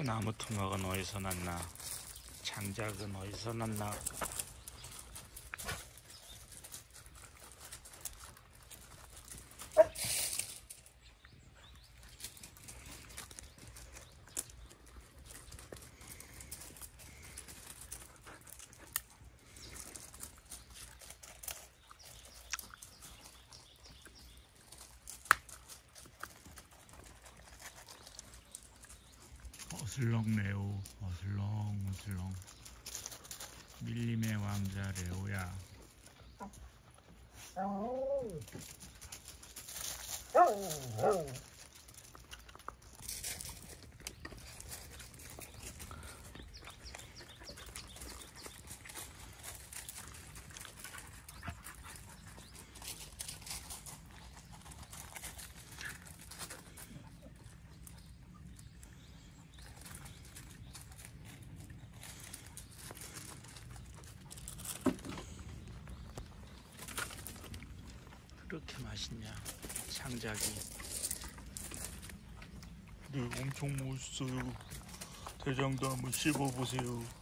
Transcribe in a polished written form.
저 나무 토막은 어디서 났나? 장작은 어디서 났나? 어슬렁 레오, 어슬렁 밀림의 왕자 레오야. 그렇게 맛있냐, 장작이. 네, 엄청 멋있어요. 대장도 한번 씹어보세요.